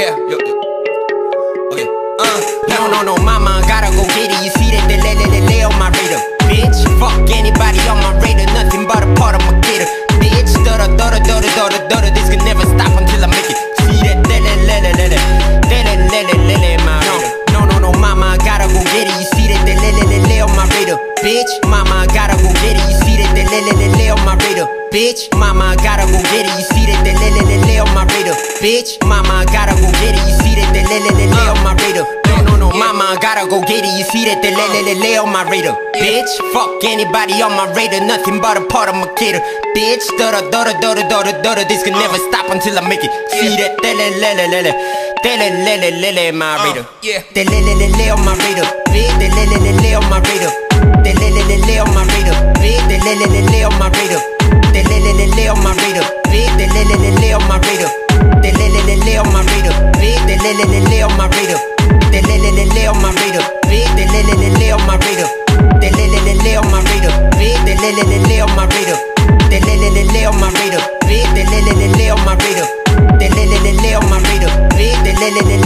Yeah, yo, okay. No, mama, gotta go get it. You see that the lay on my radar, bitch. Fuck anybody on my radar, nothing but a part of my gator, bitch. Stutter, this can never stop until I make it. See that my radar. No, mama, gotta go get it. You see that the lay on my radar, bitch. Mama, gotta go get it. You see that the lay on my radar, bitch. Mama, gotta go get it. You see that the lay on my radar, bitch. Mama, gotta go get it. You see that the lay on my radar. No, mama, gotta go get it. You see that the lay on my radar, bitch. Fuck anybody on my radar, nothing but a part of my gator, bitch. Stutter, this can never stop until I make it. See that my radar, the lay on my radar, bitch. The lay on my radar, the lay on my radar, bitch. The lay on my radar, the lay on my radar, bitch. The lay on my radar, the lay on my radar, bitch. The lay on my radar, the lay on my radar, bitch. The lay on my radar, the lay on my radar, bitch. The lay on my radar, the lay on my radar, bitch. The lay on my radar, the lay on my radar, bitch. The